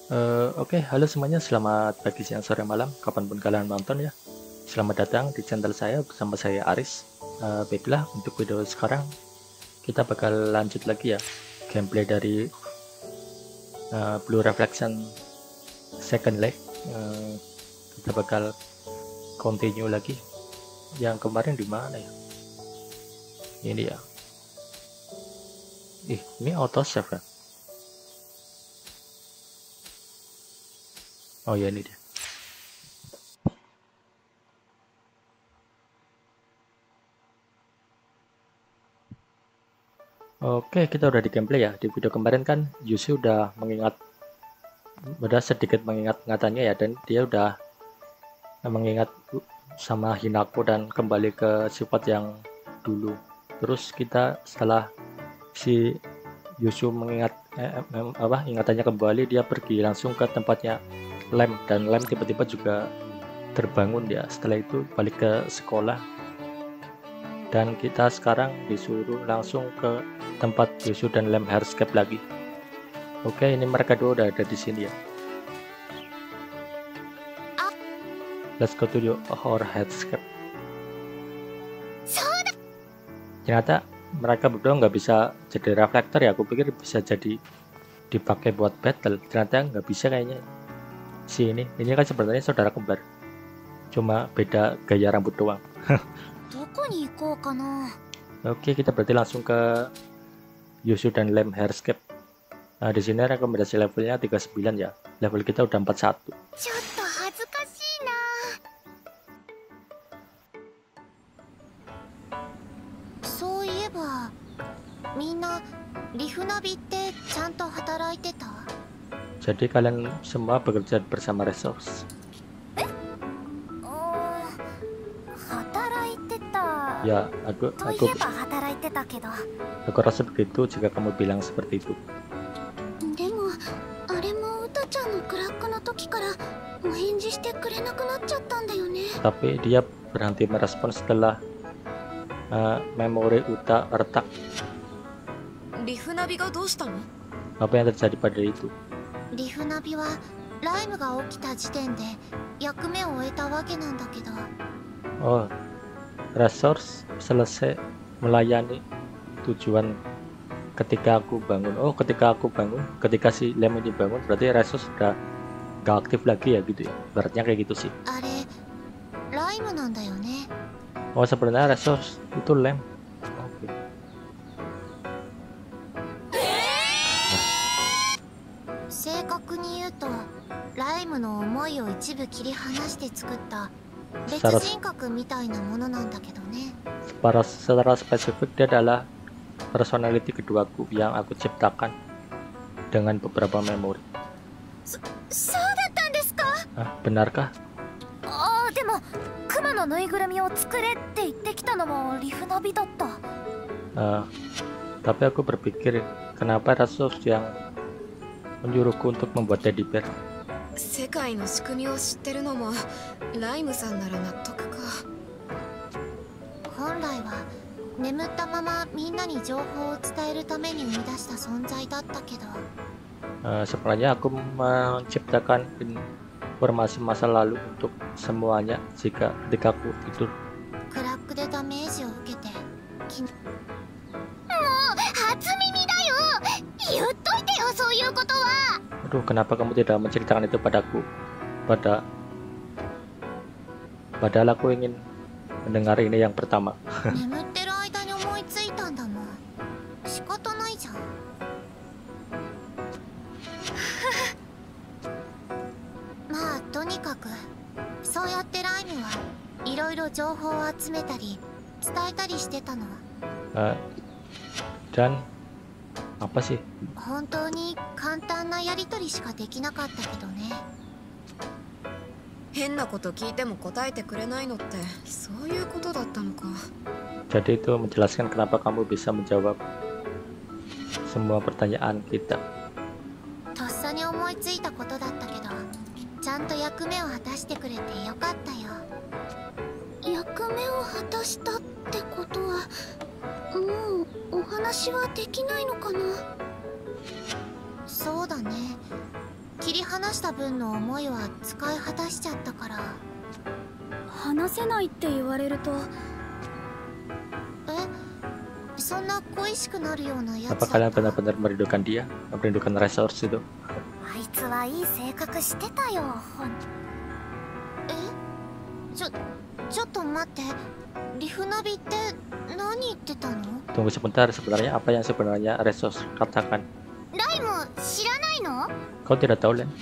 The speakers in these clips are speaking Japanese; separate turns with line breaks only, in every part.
Oke, halo semuanya, selamat pagi, siang, sore, malam, kapanpun kalian nonton ya. Selamat datang di channel saya bersama saya Aris. Baiklah, untuk video sekarang kita bakal lanjut lagi ya gameplay dari Blue Reflection Second Leg. Kita bakal continue lagi. Yang kemarin di mana ya? Ini ya. Ini auto save ya? Oh ya, ini dia. Oke, kita udah di gameplay ya. Di video kemarin kan Yusi udah sedikit mengingat-ingatannya ya, dan dia udah mengingat sama Hinako dan kembali ke sifat yang dulu. Terus kita setelah si Yusu ingatannya kembali, dia pergi langsung ke tempatnya Lem, dan Lem tiba-tiba juga terbangun dia. Setelah itu balik ke sekolah, dan kita sekarang disuruh langsung ke tempat Yusu dan Lem Hardscape lagi. Oke, ini mereka dua udah ada di sini ya. Let's go to our Hardscape. Ternyata mereka berdua nggak bisa jadi reflektor ya. Aku pikir bisa jadi dipakai buat battle. Ternyata nggak bisa kayaknya. Ini kan sebenarnya saudara kembar, cuma beda gaya rambut doang. Oke, kita berarti langsung ke Yusu dan Lem Hardscape. Nah, di sini rekomendasi levelnya 39 ya. Level kita udah 41.
ちょっと恥ずかしいな。そういえばみんなリフナビってちゃんと働いてた？
Jadi kalian semua bekerja bersama resource.
働いてた
Ya,
といえば働いてたけど。
aku rasa begitu jika kamu bilang seperti itu.
でもあれもウタちゃんのクラックの時からお返事してくれなくなっちゃったんだよね。
Tapi dia berhenti merespon setelah memori Uta retak.
リフナビがどうしたの？
Apa yang terjadi pada itu?
リフナビはライムが起きた時点で役目を終えたわけなんだけど。
Oh, resource selesai melayani tujuan ketika aku bangun. Oh, ketika si Lem ini bangun, berarti resource sudah gak aktif lagi ya gitu ya. Beratnya kayak gitu sih.
あれライムなんだよね。
Oh, sebenarnya resource itu Lem. Oke.
正確に言うとライムの思いを一部切り離して作った別人格みたいなものなんだけどね。
Secara spesifik dia adalah personality keduaku yang aku ciptakan dengan beberapa memori.
そうだったんですか？
Benarkah?
ああ、でもクマのぬいぐるみを作れって言ってきたのもリフナビだった。
Tapi aku berpikir kenapa resource yang menyuruhku untuk membuat teddy bear.
世界の仕組みを知ってるのもライムさんなら納得か。
本来は眠ったままみんなに情報を伝えるために生み出した存在だったけど。
Sebenarnya aku menciptakan informasi masa lalu untuk semuanya ketika aku tidur.
クラックでダメージを受けて。もう初耳だよ。言っといてよ、そういうことは。
Aduh, kenapa kamu tidak menceritakan itu padaku? Padahal aku ingin mendengar ini yang pertama.
眠ってる間に思いついたんだもん。仕方ないじゃん。まあとにかくそうやってライムはいろいろ情報を集めたり伝えたりしてたの。
Dan apa sih?
本当に簡単なやり取りしかできなかったけどね。
変なこと聞いても答えてくれないのってそういうことだったのか。
Jadi itu menjelaskan kenapa kamu bisa menjawab semua pertanyaan kita.
とっさに思いついたことだったけどちゃんと役目を果たしてくれてよかったよ。役目を果たしたってことはもうお話はできないのかな。そうだね。切り離した分の思いは使い果たしちゃったから。
話せないって言われると。
そんな恋しくなるようなやつ
Apa
だっ
kalian
た。
benar-benar merindukan dia? Merindukan resource itu?
あいつはいい性格してたよ。ちょっと待って。リフナビって何言ってたの？
Tunggu sebentar, sebenarnya apa yang sebenarnya resource katakan?
ライム知らないの？
Kau tidak tahu, Len?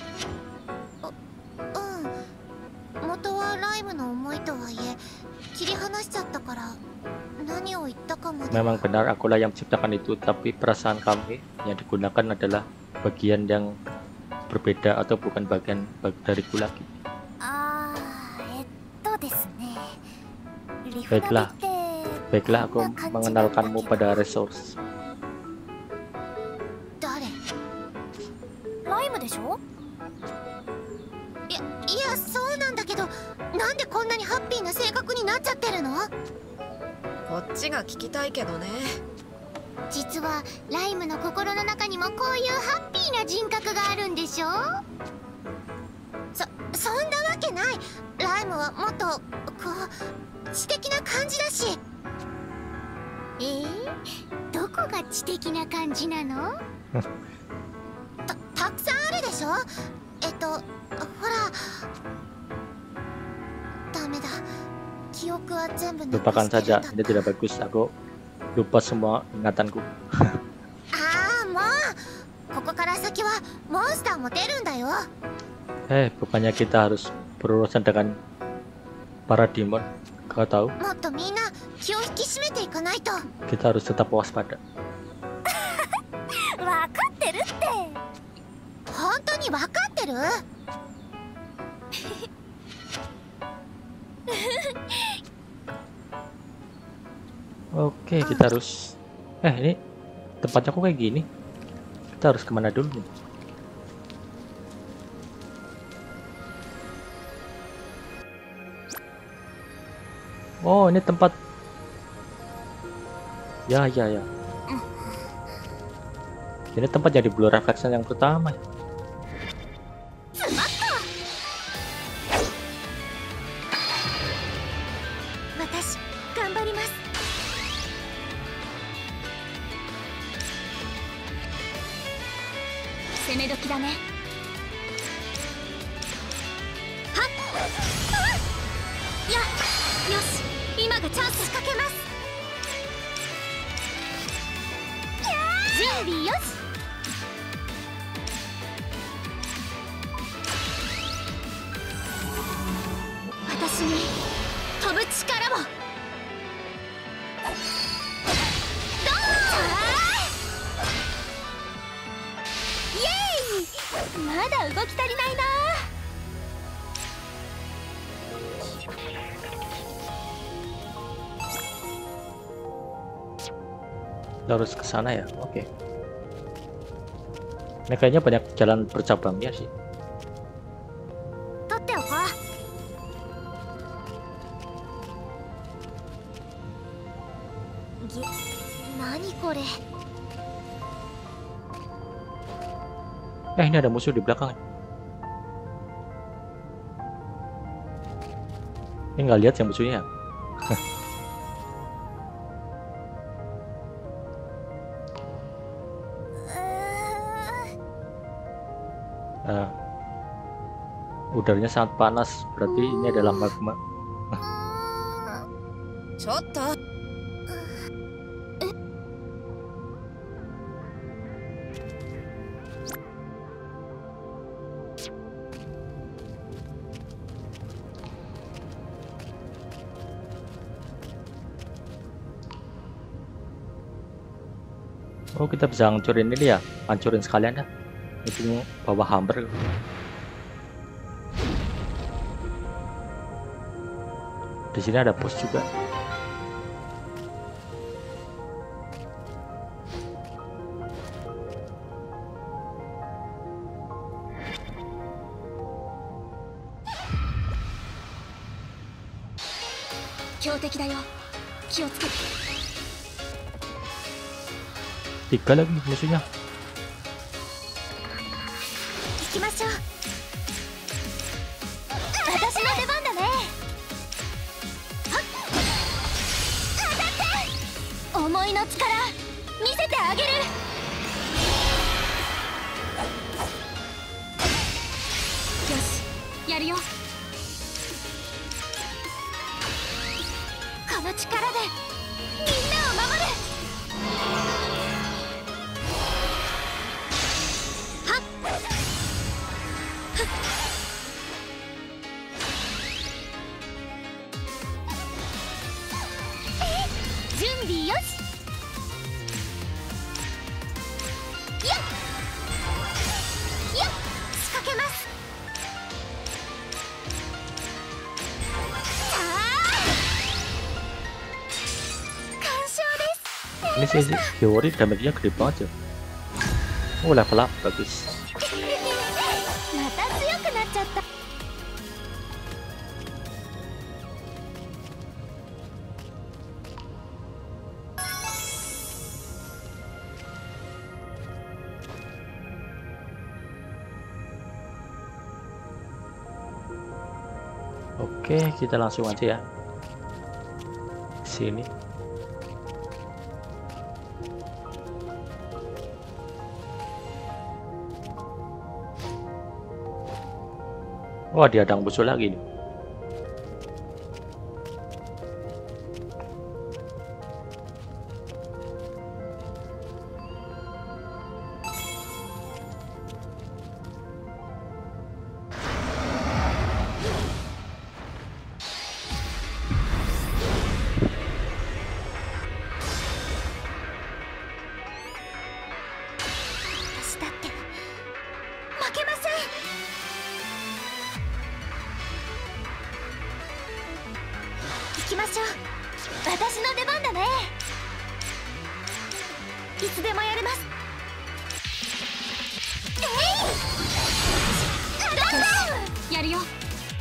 元はライムの思いとはいえ切り離しちゃったから何を言ったかまで。
Memang benar akulah yang menciptakan itu, tapi perasaan kami yang digunakan adalah bagian yang berbeda atau bukan bagian dariku lagi.
ですね。
Baiklah, aku mengenalkanmu pada resource.
誰？ライムでしょ？いやそうなんだけど、なんでこんなにハッピーな性格になっちゃってるの？
こっちが聞きたいけどね。
実はライムの心の中にもこういうハッピーな人格があるんでしょ？そんなわけない。ライムはもっとこう知的な感じだし。どこが知的な感じなの？たくさんあるでしょ。ほら、ダメだ。記憶は全部
Lupakan saja, ini tidak bagus. Aku lupa semua ingatanku.
もうここから先はモンスターも出るんだよ。
Bukannya kita harus berurusan dengan para demon. Kau tahu?
もっとみんな気を引き締めていかないと。
Kita harus tetap waspada.
分かってるって。本当に分かってる？
Oke, kita harus. Ini tempatnya kok kayak gini. Kita harus kemana dulu nih? Oh, ini tempat. Ya. Ini tempat jadi blue reflection yang pertama.
私頑張ります。攻め時だね。はっ。よし。 今がチャンス。仕掛けます。準備よし。私に飛ぶ力を。どう？イエーイ！まだ動き足りないな。
Harus ke sana ya. Oke. Ini kayaknya banyak jalan bercabangnya sih. Ini ada musuh di belakang. Ini nggak lihat yang musuhnya. Udaranya sangat panas, berarti ini adalah magma. Oh, kita bisa hancurin ini ya, hancurin sekalian dah. Itu bawah hammer. Di sini ada pos juga. Tiga lagi musuhnya.
きましょう。私の出番だね。はっ、当たって。思いの力見せてあげる。よし、やるよ。この力でみんなを守る。はっ準備よし。やっやっ、仕掛けます。さあ、完勝です。
Ini sih Hiyori damage-nya gede banget ya. Oh, level up bagus.
また強くなっちゃった。
Oke, kita langsung aja ya. Sini. Wah, dia ada musuh lagi nih.
私の出番だね。いつでもやれます。やるよ。はっ、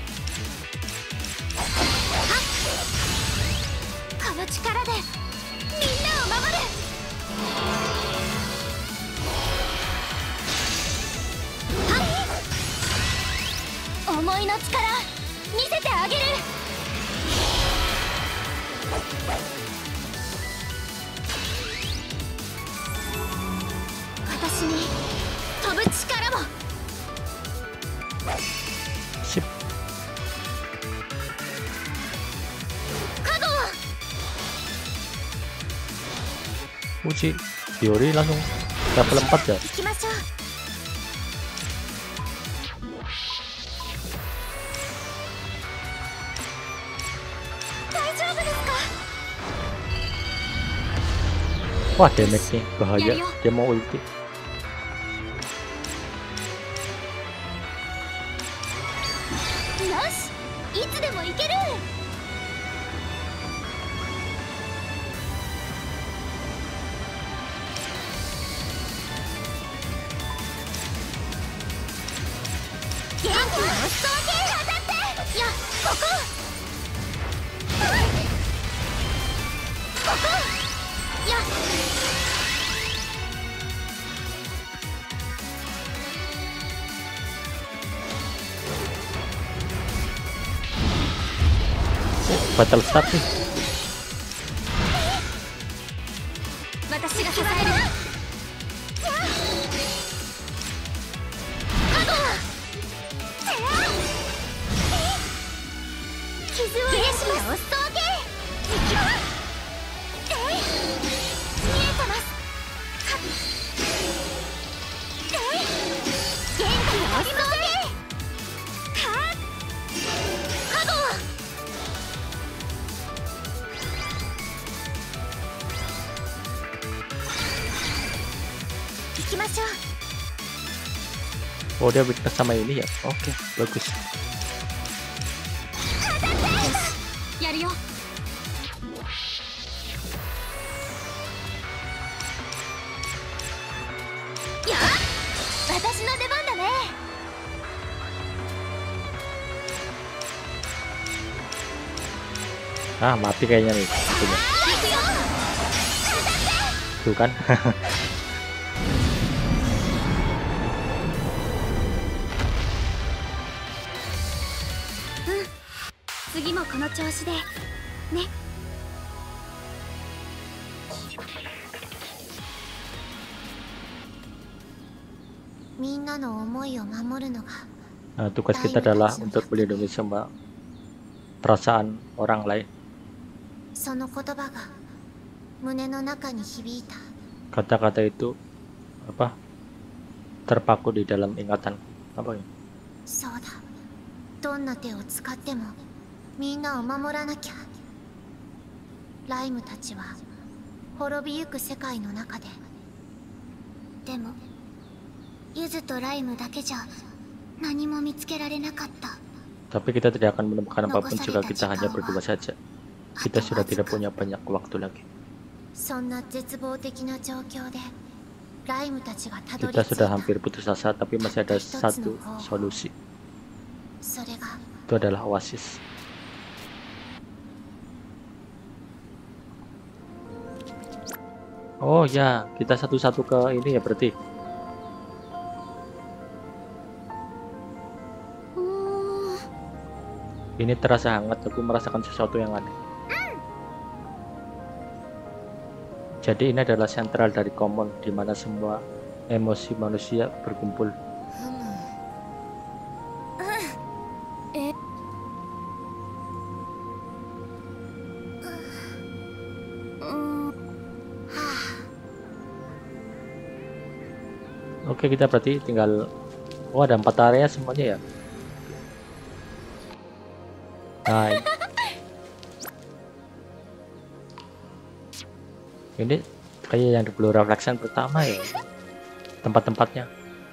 この力でみんなを守る。はっ、思いの力見せてあげる。私に飛ぶ力も。
Sip.
加護
Uji Hiyori langsung level 4 ya.
行きましょう。大丈夫ですか。
Wah, damage nih bahaya. Dia mau ulti.
よし、いつでも行ける。元気を押すわけ。当たって。いや、ここ。ここ。いや。
Battle start nih.
私が支える。傷を癒します。見えてます。元気を押すわけ。加護。 行きましょう。
Oh, dia weakness sama ini ya. Oke, bagus.
やるよ。やっ、私の出番だね。
Ah, mati kayaknya nih satunya.
行くよ。
Tuh kan.
次もこの調子でね。
みんなの思いを守るのが
Tugas kita adalah untuk melindungi semua perasaan orang lain.
その言葉が胸の中に響いた。
Kata-kata itu apa? Terpaku di dalam ingatan. Apa ya?
そうだ。どんな手を使ってもみんなを守らなきゃ。ライムたちは滅びゆく世界の中で。でもユズとライムだけじゃ何も見つけられなかった。
Tapi kita tidak akan menemukan apapun jika kita hanya berdua saja. Kita sudah tidak punya banyak waktu lagi.
そんな絶望的な状況でライムたちがたどり
Kita
着い
sudah
た。
hampir putus asa, tapi masih ada satu solusi.
それが
Itu adalah oasis. Oh ya, kita satu-satu ke ini ya berarti. Ini terasa hangat, aku merasakan sesuatu yang aneh. Jadi ini adalah sentral dari common, di mana semua emosi manusia berkumpul. Oke, kita berarti tinggal, oh ada 4 area semuanya ya. Nah, ini kayak yang di Blue Reflection pertama ya, tempat-tempatnya.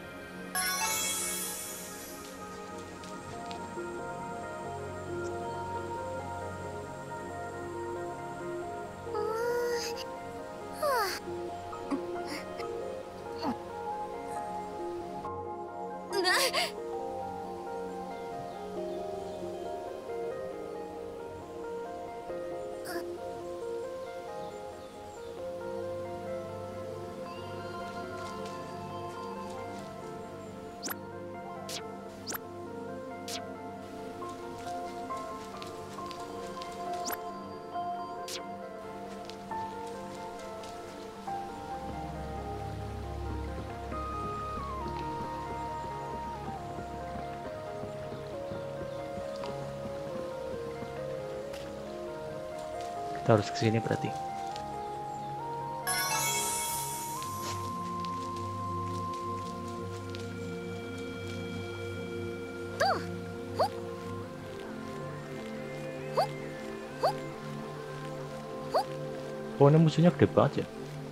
Kita harus kesini berarti. Oh, ini musuhnya gede banget ya.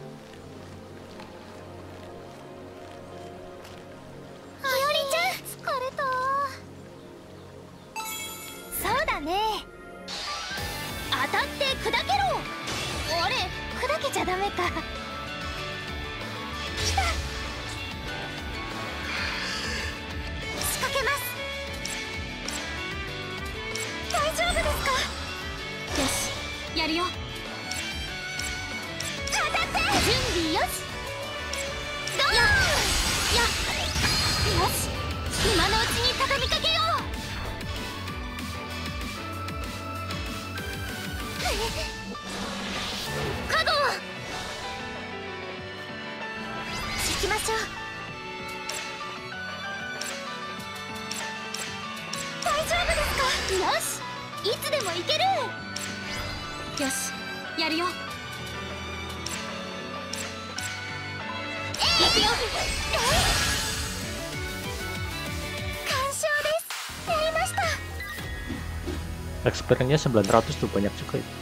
Experience-nya 900 tuh, banyak juga ya.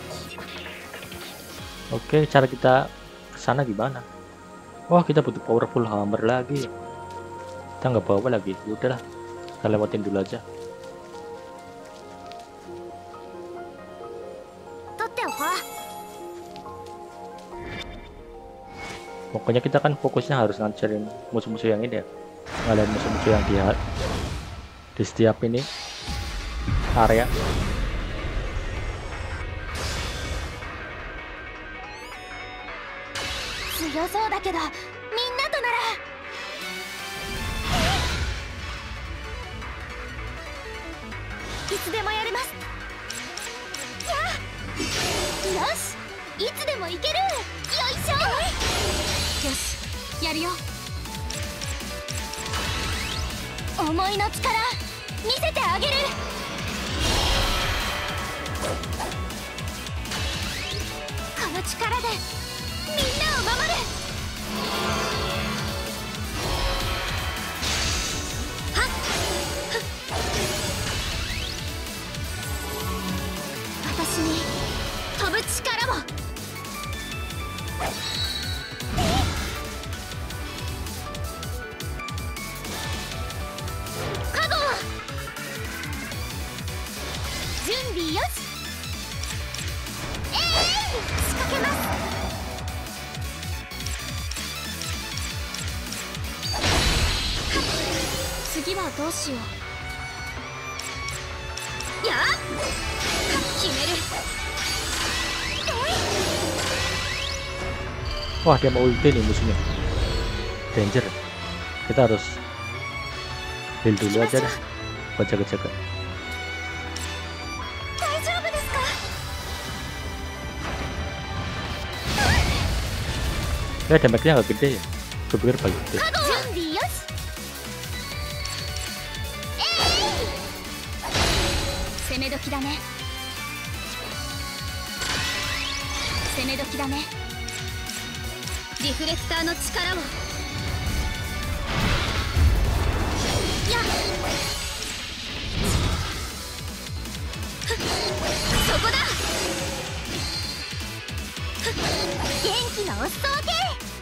Oke, cara kita kesana gimana? Wah, kita butuh powerful hammer lagi. Kita nggak bawa lagi. Udahlah, kita lewatin dulu aja. Pokoknya kita kan fokusnya harus ngancurin musuh-musuh yang ini ya. Ngalahin musuh-musuh yang di setiap ini area.
いつでもいける。よいしょ。
よし、やるよ。
思いの力見せてあげる。この力でみんなを守る。はっ、私に飛ぶ力を。カゴ準備よし。仕掛けます。
次はどうしよう。
やっ決める。
Wah, dia mau ulti nih musuhnya. Danger. Kita harus heal dulu aja deh. Buat jaga-jaga.
大丈夫ですか。
Ya damage-nya nggak gede ya. Gue pikir paling gede.
準備よし。
攻め時だね。攻め時だね。
リフレクターの力を。やっそこだ。元気のお裾分け。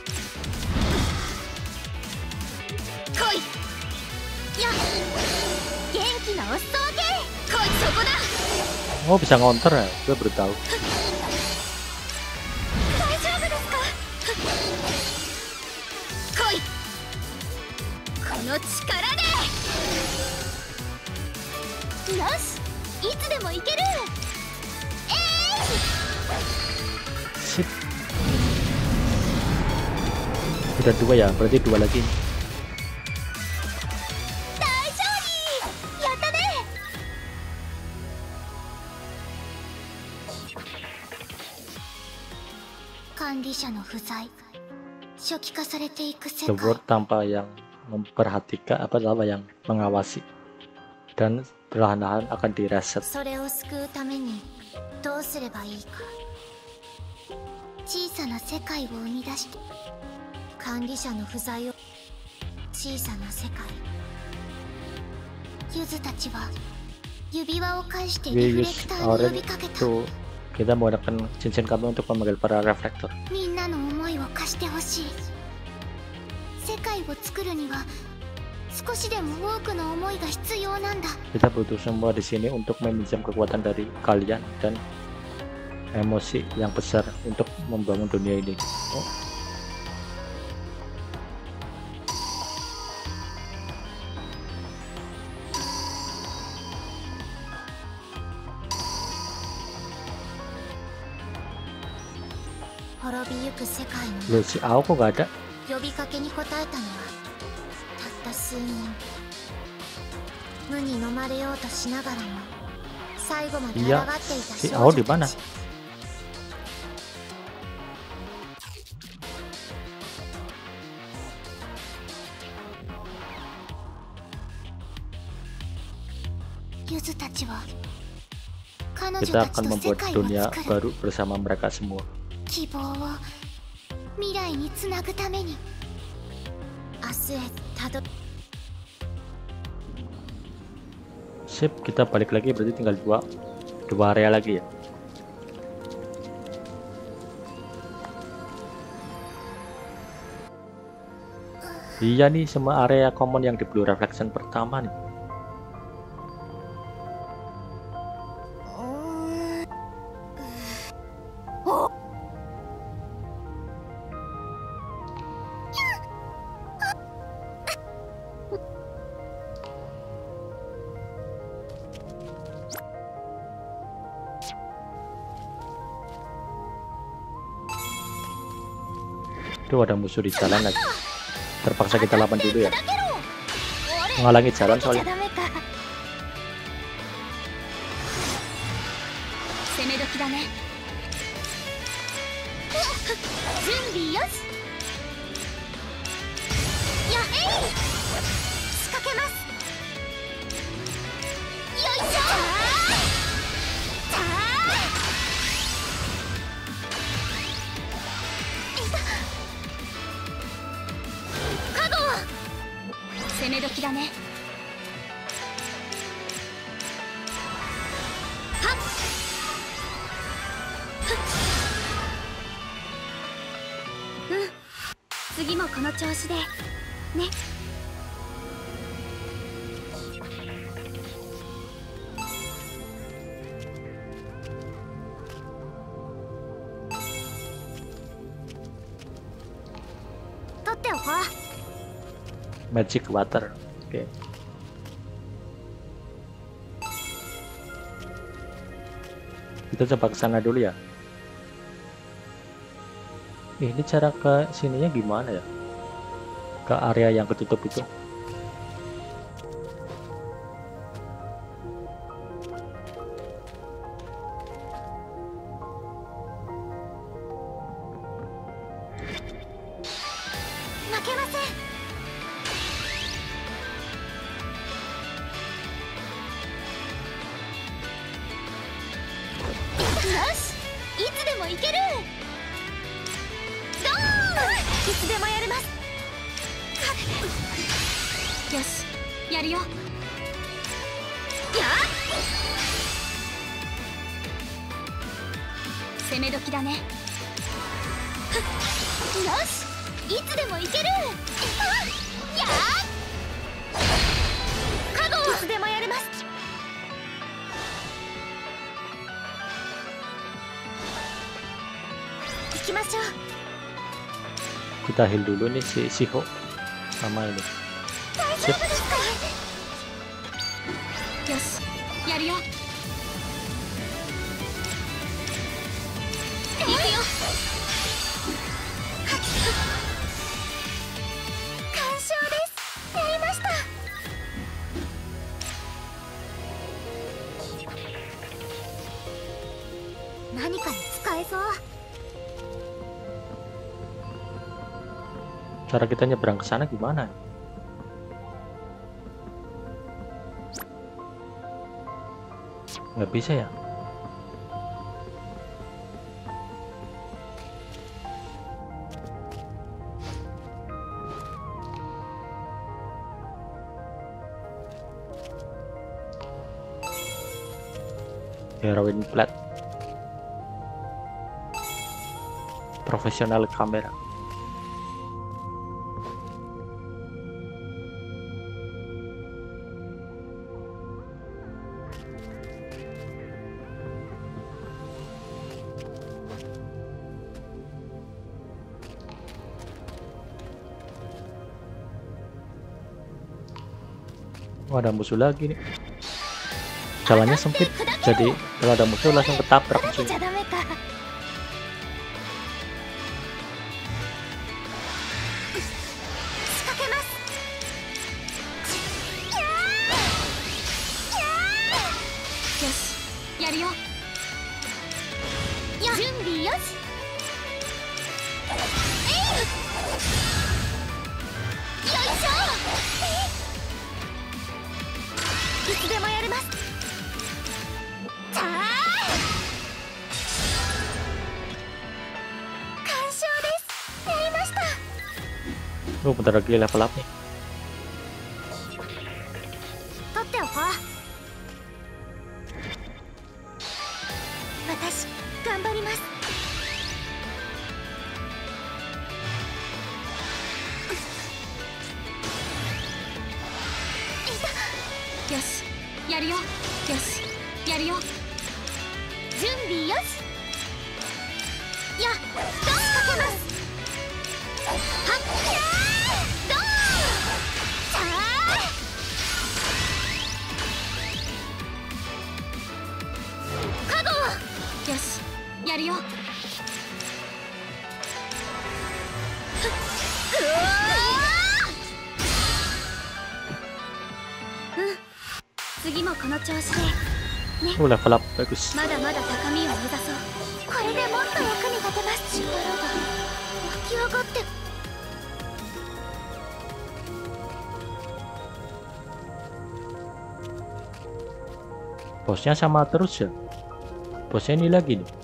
来い。やっ元気のお裾分け。来い、そこだ。
Oh, bisa ngonter ya? Gue baru tahu.
大丈夫ですか。来い、この力で。よし、いつでもいける。
Sip. Udah 2 ya, berarti 2 lagi.
大勝利。やったね。管理者の不在。初期化されていく世
The
界。
world tanpa yang memperhatikan apa yang mengawasi dan perlahan-lahan akan direset.
それを救うためにどうすればいいか。小さな世界を生み出して管理者の不在を。小さな世界。ユズたちは指輪を返してリフ
We
レ
use
クターに呼
orange
びかけた。
to kita menggunakan cincin kami untuk memanggil para reflektor.
みんなの思いを貸してほしい。世界を作るには少しでも多くの思いが必要なんだ。
Kita butuh semua di sini untuk meminjam kekuatan dari kalian dan emosi yang besar untuk membangun dunia ini. Oh. Loh, si Ao kok gak ada?
呼びかけに応えたのはたった数人。無に飲まれようとしながらも最後まで抗っていた
Si
少
Ao
女
di
た
mana?
ち。ユズたちは彼女
Kita
たち
akan
と世
membuat
界を
dunia
作る
baru bersama mereka semua.
希望を未来につなぐために明日へたど。
Sip, kita balik lagi berarti tinggal dua area lagi ya. Iya nih, semua area common yang di Blue Reflection pertama nih. Tuh ada musuh di jalan lagi. Terpaksa kita lawan dulu ya. Menghalangi jalan soalnya.
攻め時だね。
準備よし。やえい、仕掛けます。よいしょ。
攻め時だね。
はっ。
うん、次もこの調子でね。
取っておこう。
Magic water. Oke. Kita coba ke sana dulu ya. Ini cara ke sininya gimana ya? Ke area yang ketutup itu.
よし、やるよ。やっ、攻め時だね。
よし、いつでもいける。やっ、カゴいつでもやれます。行きましょう。
Kita heal dulu nih si Shiho sama ini. Sip.
よし、やるよ。
行くよ。完勝です。やりました。何かに使えそう。
Cara kita nyebrang ke sana gimana? Nggak bisa ya? Heroin plat. Profesional kamera. Oh, ada musuh lagi nih. Jalannya sempit, jadi kalau ada musuh langsung ketabrak musuhnya. Oh, bentar lagi level up nih. Oh, level up bagus.
まだまだ高みを目指そう。
これでもっと役に立てます。力が湧き上がって。
Bosnya sama terus ya. Bosnya ini lagi nih.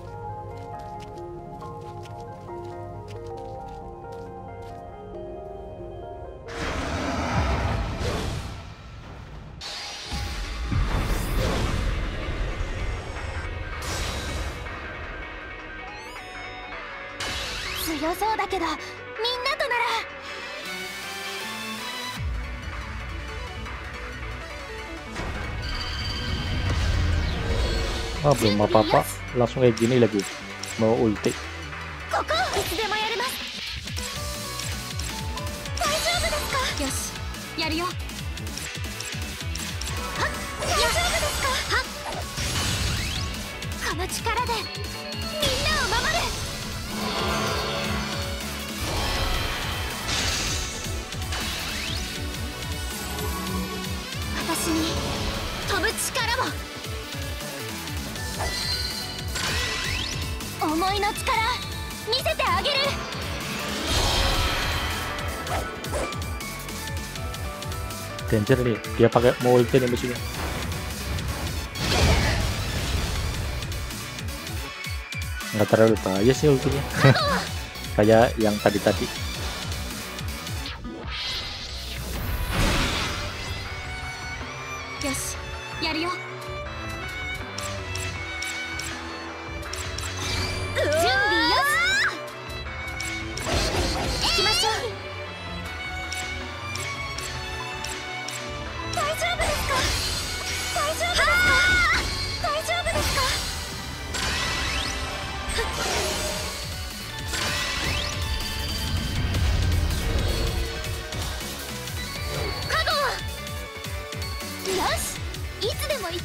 強そうだけどみんなとなら。
Oh, belum apa-apa, langsung kayak gini lagi. Mau ulti.
ここいつでもやれます。大丈夫ですか。
よし、やるよ。
大丈夫ですか。この力でみんなを守る。私に飛ぶ力も。 思いの力見せてあげる。
Danger nih, dia pakai mau ulti nih musuhnya. Nggak terlalu bahaya sih ultinya. Kayak yang tadi-tadi.
Yoshi, やるよ。
準備よし。行きましょう。大丈夫ですか。大丈夫ですか。大丈夫ですか。カゴ。よし、いつでも行ける。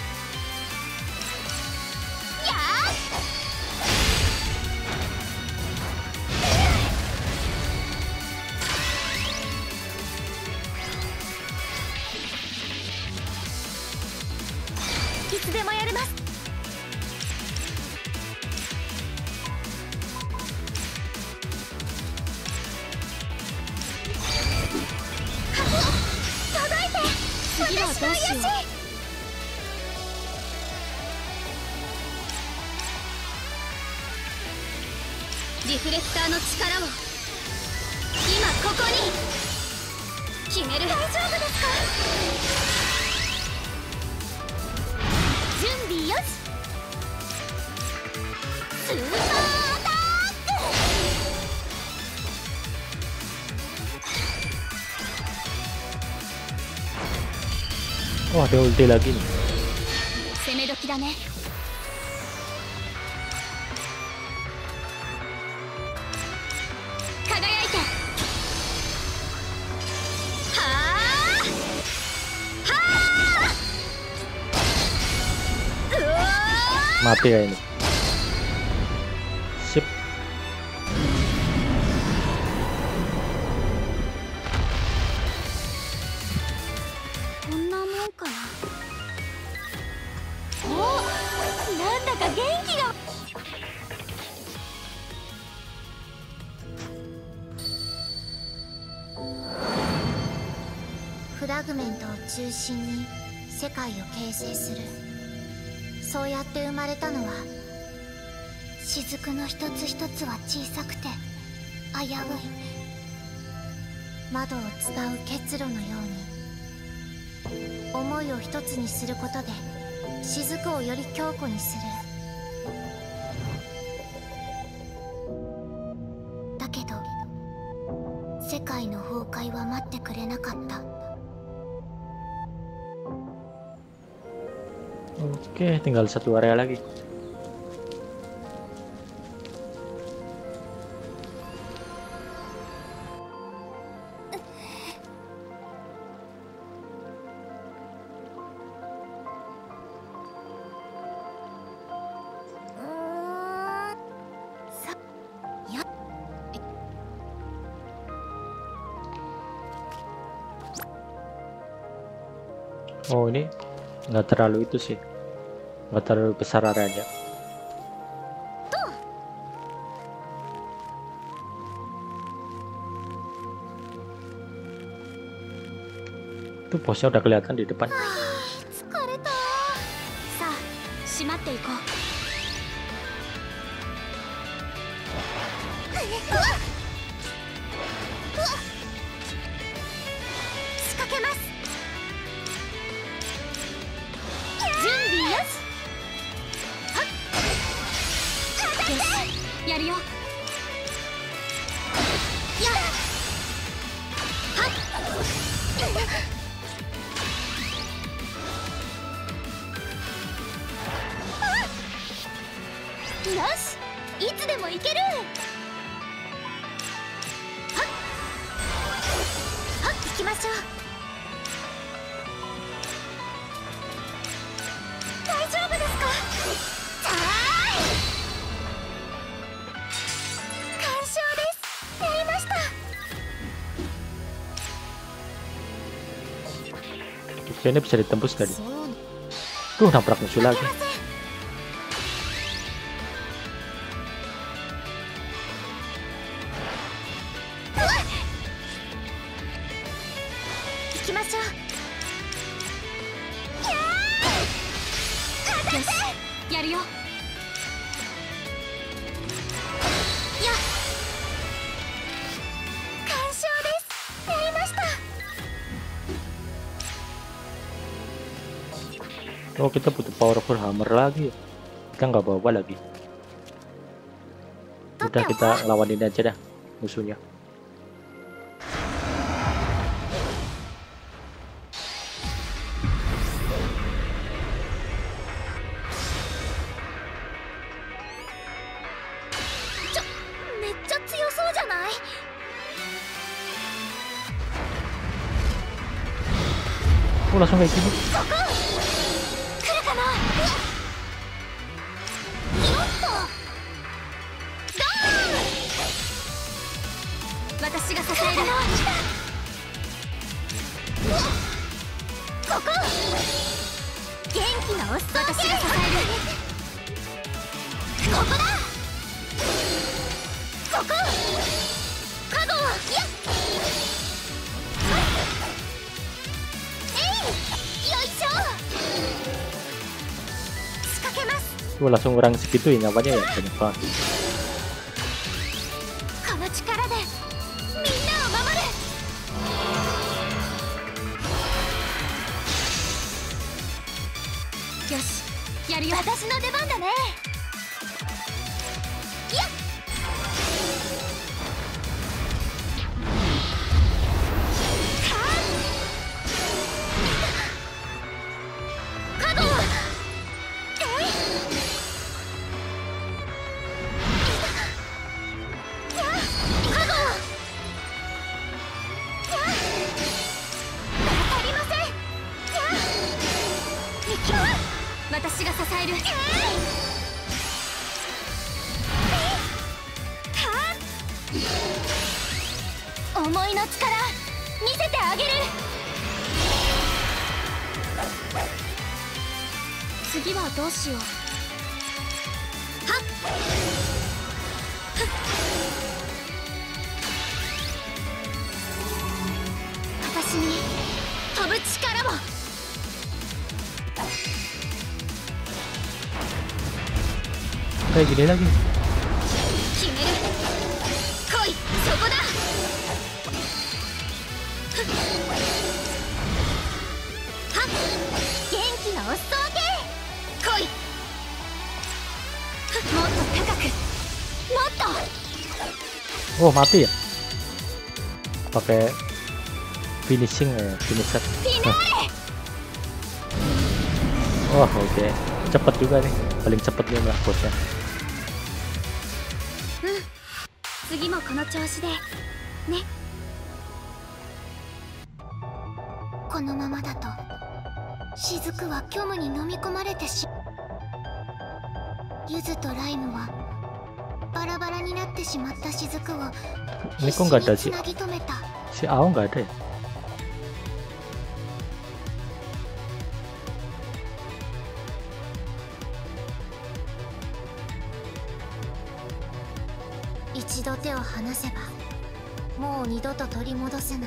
やー。 いつでもやれます。届いて。
次はどうしよう。リフレクターの力を今ここに決める。
大丈夫ですか。 準備よし。スーパーアタック。
Oh, ada ulti lagi nih.
攻め時だね。輝いて。
はあ。はあ。うわー。
Mati ya ini. Sip.
こんなもんかな。お、なんだか元気が。フラグメントを中心に世界を形成する。そうやって生まれたのは、雫の一つ一つは小さくて危うい窓を伝う結露のように、思いを一つにすることで雫をより強固にする。だけど世界の崩壊は待ってくれなかった。
Oke, tinggal satu area lagi. Oh, ini nggak terlalu itu sih. nggak terlalu besar areanya. Itu bosnya udah kelihatan di depan.
疲れた。
さあ閉まっていこう。
仕掛けます。
準備よし。はっ。よしやるよ。
やっ。
はっ。
よし、いつでも行ける。はっはっ、行きましょう。大丈夫ですか。さあ完勝です。やりました。
Kayaknya bisa ditembus tadi.
そう
Tuh nabrak musuh lagi.
行きましょう。
よしやるよ。
やっ。完勝です。やりました。
Oh, kita butuh powerful hammer lagi. Kita nggak bawa lagi. Udah, kita lawan ini aja dah musuhnya. Oh, langsung kayak gini.
私が支える。
ここ元気なおっさん。
私が支える。
ここだ。ここカゴ。やっ。よいしょ。仕掛けます。
Oh, langsung kurang segitu ya nyawanya ya, banyak banget.
この力でみんなを守る。
よしやるよ。
私の出番だね。やっ。カゴ。
私が支える。
思いの力見せてあげる。
次はどうしよう。はっ。
私に飛ぶ力を。
Kayak gini lagi.
決める。来い、そこだ。
はっ。元気なお裾分け。
来い。もっと高く。
もっと。
Oh, mati ya? Pakai finishing ya, finisher.
フィナーレ。
Oh, oke. Cepet juga nih. Paling cepet nih lah bosnya.
次もこの調子でね。
このままだと雫は虚無に飲み込まれてゆずとライムはバラバラになってしまった雫を
Ini
必
kok
死
nggak
に
ada
つ
sih?
なぎ止めた。
Si Ao nggak ada ya?
一度手を離せばもう二度と取り戻せない。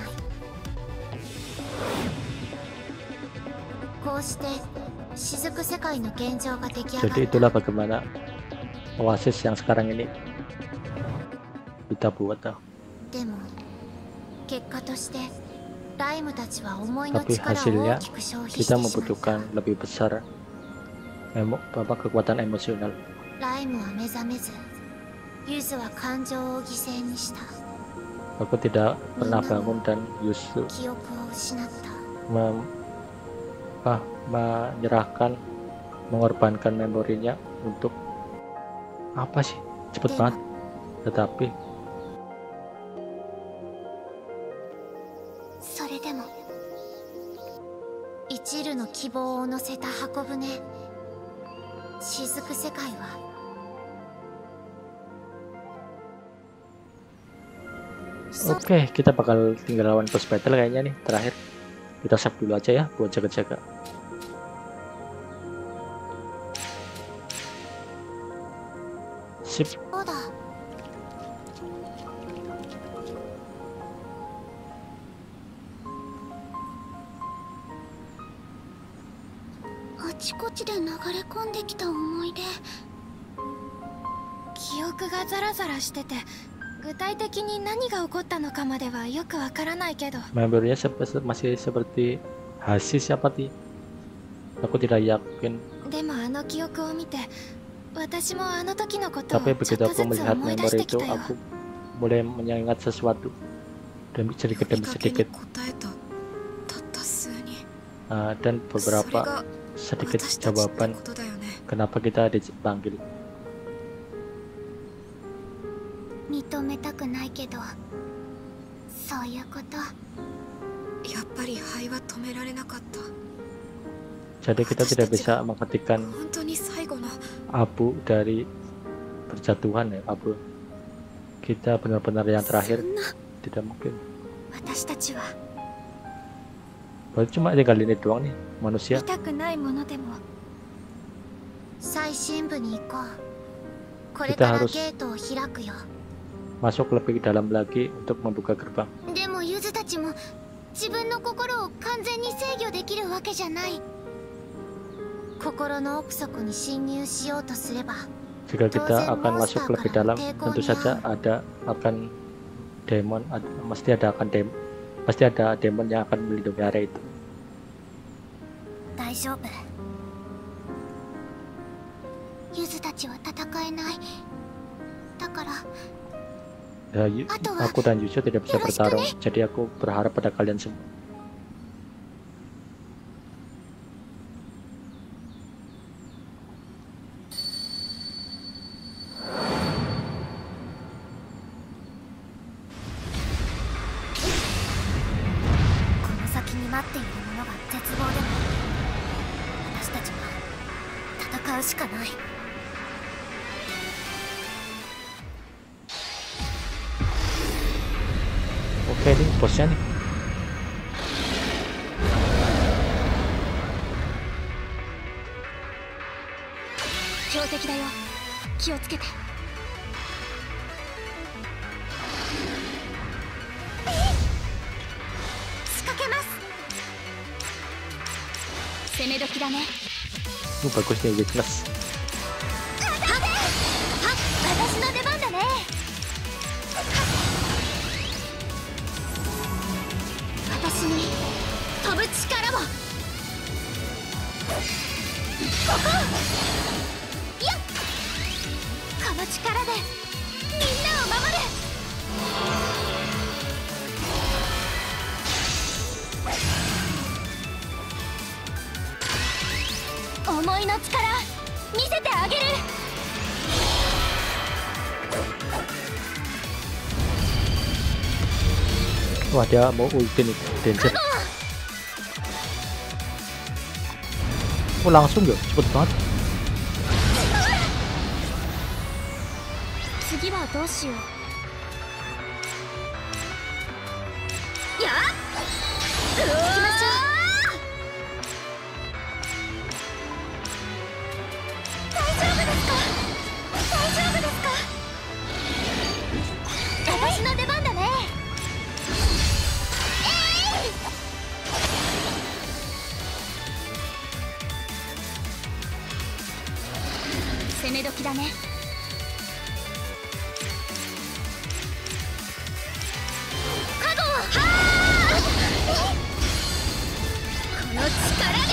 こうして雫世界の現状が出来上が
Jadi
っ
itulah
た。
bagaimana Oasis yang sekarang ini kita buat.
でも結果としてライムたちは思いの
Tapi
力を
hasilnya
大きく消費して
kita
しまった。
membutuhkan lebih besar kekuatan emosional.
ライムは目覚めず、ユズは感情を犠牲にした。
Aku tidak pernah bangun dan Yuzu
記憶を失った。
menyerahkan, mengorbankan memorinya untuk apa sih? Cepet banget. Tetapi
それでも一縷の希望を乗せた箱舟雫世界は
Oke, kita bakal tinggal lawan boss battle kayaknya nih terakhir. Kita save dulu aja ya buat jaga-jaga. Sip.
そうだ。あちこちで流れ込んできた思い出。
記憶がザラザラしてて、具体的に何が起こったのかまではよくわからないけど。
Memorinya masih seperti hasil siapa sih? Aku tidak yakin.
でもあの記憶を見て、私もあの時のことを
Tapi
ちょっ
begitu
とず
aku
つ
melihat
思い出し
memori
てき
itu,
たよ。
aku mulai mengingat sesuatu demi sedikit demi sedikit.
答えたたった数に。
Dan
それ
beberapa
が
sedikit
私たちって
jawaban
ことだよね。
kenapa kita dipanggil.
認めたくないけど、そういうこと。
やっぱり灰は止められなかった。
Jadi kita tidak bisa menghentikan
本当に最後の
abu dari perjatuhan ya, abu. Kita benar-benar yang terakhir, tidak mungkin.
私たちは
Baru cuma tinggal ini doang nih,
見
manusia.
たくないものでも
最深部に行こう。これ
Kita
から
harus
ゲートを開くよ。
masuk lebih dalam lagi untuk membuka gerbang.
でもユズたちも自分の心を完全に制御できるわけじゃない。心の奥底に侵入しようとすれば、
Jika kita akan masuk lebih dalam, tentu saja akan demon, pasti ada demon yang akan melindungi area itu.
大丈夫。ユズたちは戦えない。だから
Ya, aku dan Yuzu tidak bisa bertarung, jadi aku berharap pada kalian semua. Oke nih bosnya nih. Bagus nih weakness.
私の出番だね。私に飛ぶ力を。ここ。よっ。この力でみんなを守る。思いの力見せてあげる。
Wah dia mau ulti nih, danger. Oh langsung ya, cepet banget.
次はどうしよう。やっ。行きましょう。大丈夫ですか。大丈夫ですか。
め時だね。加護はこの力で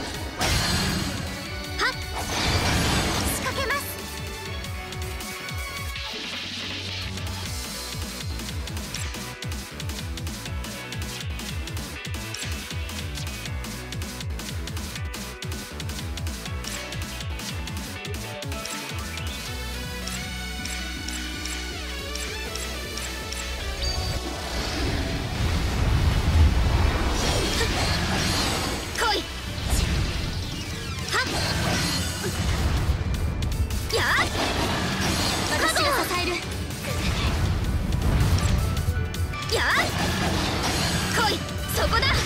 はっ仕掛けます。来い。はっやっ私が支える。やっ来い、そこだ。は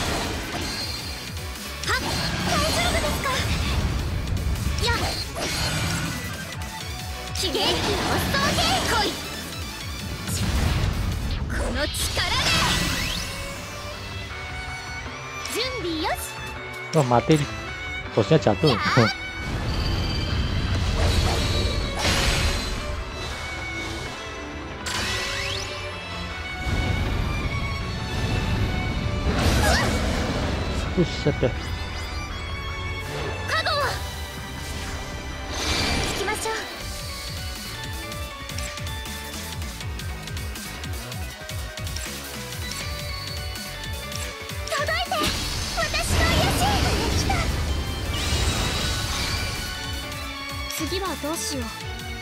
っ大丈夫ですか。やっ元気を送迎。来い、この力で準備よし。
Wah, mati nih. Bosnya jatuh. Buset dah.
加護は行きましょう。届いて、私の癒し来た。
次はどうしよう。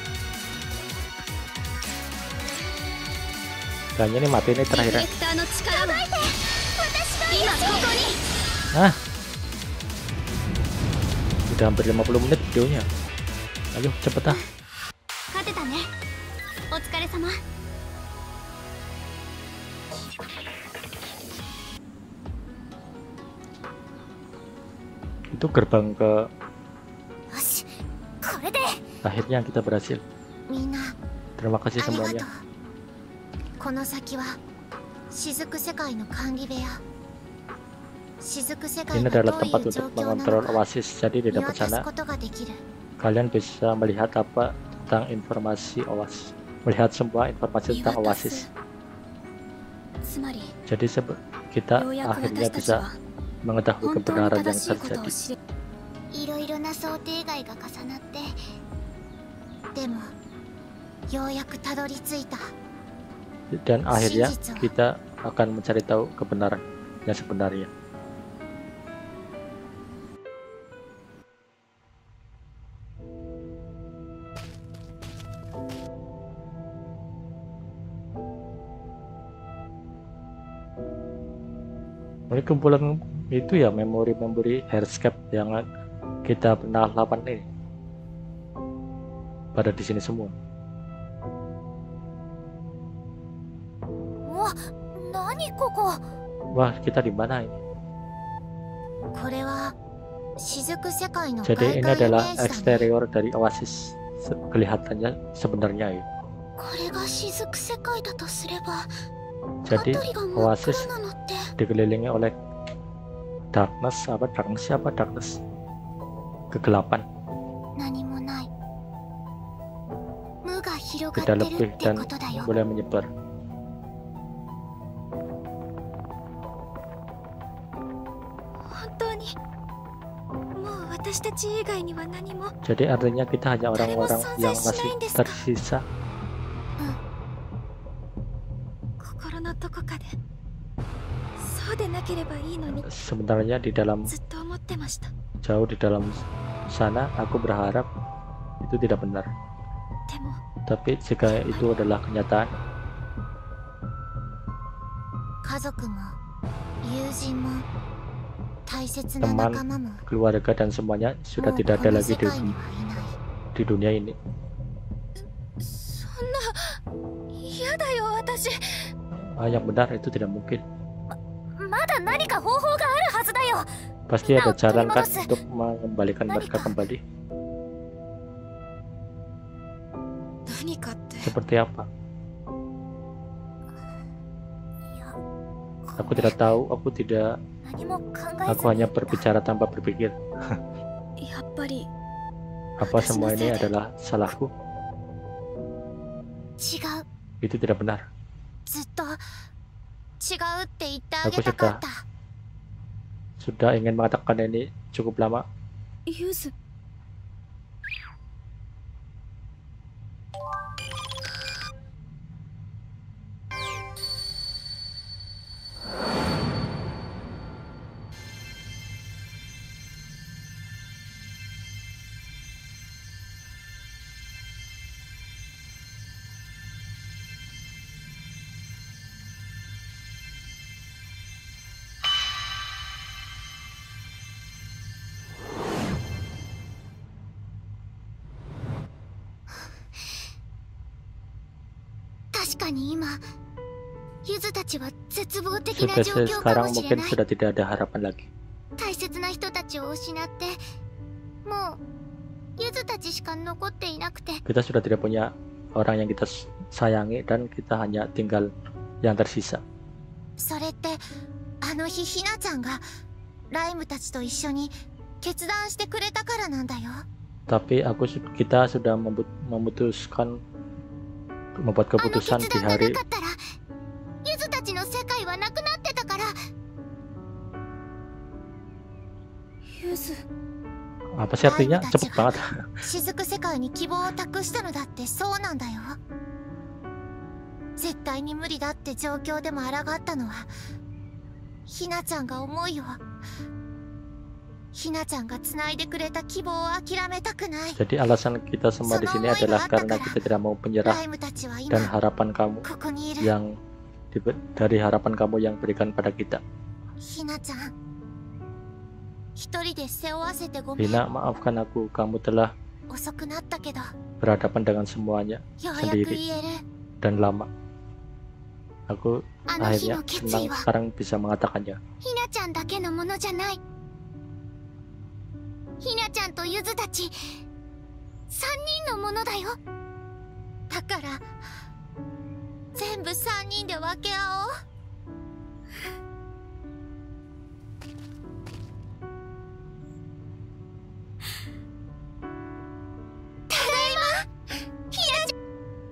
Kayaknya ini mati nih
リフ
terakhir.
レクターの力を
届いて、私の
今
癒し。
ここに。
Ah. Udah hampir 50 menit videonya. Ayo cepet ah.
勝てたね。お疲れ様。
Itu gerbang ke
よし、これで。
akhirnya kita berhasil.
みんな
Terima kasih
ありがと
semuanya.
う。この先は雫世界の管理部屋。雫世界
Ini
がど
adalah
うい
tempat
う
untuk
状況な
mengontrol
のか
Oasis. Jadi di
見
depan
渡す
sana
ことができる。
kalian bisa melihat apa tentang informasi Oasis. Melihat semua informasi
見
tentang
渡
Oasis.
す。つまり
Jadi kita
ようやく
akhirnya
私たち
bisa
は
mengetahui
本当に
kebenaran yang
正しいことを
terjadi.
知れ。
いろいろな想定外が重なってでもようやくたどり着いた。
Dan akhirnya
Shinjitsu.
kita akan mencari tahu kebenaran yang sebenarnya. Ini kumpulan itu ya, memori-memori Heartscape yang kita pernah lawan ini. Pada di sini semua.
うわ、何ここ。
Wah, kita di mana ini?
これは雫世界の
Jadi
外
ini
観イメ
adalah
ージだね。
eksterior dari Oasis. Kelihatannya sebenarnya ya.
これが雫世界だとすれば、
Jadi
辺りが真っ
Oasis
暗なのって。
dikelilingi oleh darkness, darkness kegelapan.
何もない。無が広が
Tidak
ってる
lebih
って
dan
ことだよ。
mulai menyebar.
本当にもう私たち以外には何も。
Jadi artinya kita hanya orang-orang yang masih
Deska.
tersisa.
心のどこかでそうでなければいいのに
Sebenarnya di dalam
ずっと思ってました。
jauh di dalam sana aku berharap itu tidak benar.
でも
Tapi jika itu adalah kenyataan,
家族も友人も大切な仲間も
keluarga dan semuanya
も
sudah
う
tidak
こ
ada
の
lagi
世界にはいない。
di dunia ini.
そんな嫌だよ私。
Yang benar itu tidak mungkin.
まだ何か方法があるはずだよ。
Pasti ada jalan kan
Terima kasih.
untuk mengembalikan mereka kembali.
何かって
Seperti apa?
いや、
Aku tidak tahu. Aku
何も考え
hanya
ずに
berbicara tanpa berpikir.
やっぱり
Apa semua ini adalah salahku?
違う。
Itu tidak benar.
ずっと違うって言ってあげたかった。
Sudah ingin mengatakan ini cukup lama.
ゆず。
確かに今ゆずたちは絶望的な
Sudah
状況か
sekarang
もしれ
mungkin
ない。
sudah tidak ada harapan lagi.
大切な人たちを失ってもうゆずたちしか残っていなくて。
Kita sudah tidak punya orang yang kita sayangi dan kita hanya tinggal yang tersisa.
それってあの日ひなちゃんがライムたちと一緒に決断してくれたからなんだよ。
Tapi kita sudah memutuskan membuat
あの
keputusan
決
di
断がな
hari
かったらゆずたちの世界はなくなってたから。
ゆず。
apa sih artinya? Cepet banget.
雫世界に希望を託したのだってそうなんだよ。絶対に無理だって状況でも抗ったのはひなちゃんが思いを、ひなちゃんが繋いでくれた希望を諦めたくない。
Jadi alasan kita semua di sini adalah karena kita tidak mau menyerah
ライムたちは
dan
今
harapan kamu
ここにいる。
yang dari harapan kamu yang berikan pada kita.
ひなちゃん、一人で背負わせてごめん。
Hina, maafkan aku, kamu telah
遅くなったけど
berhadapan dengan semuanya
ようやく
sendiri
言える。
dan lama. Aku
あの日
akhirnya
の決
senang
意は
sekarang bisa mengatakannya.
ひなちゃんだけのものじゃない。ひなちゃんとゆずたち3人のものだよ。だから全部3人で分け合おう。ただいま、ひなちゃん。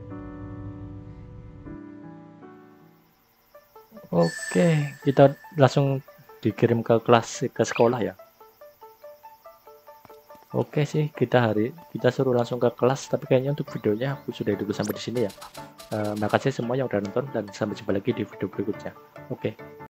Oke, kita langsung dikirim ke kelas, ke sekolah ya. Oke sih, kita suruh langsung ke kelas, tapi kayaknya untuk videonya aku sudah dulu sampai di sini ya. Makasih semua yang udah nonton dan sampai jumpa lagi di video berikutnya. Oke.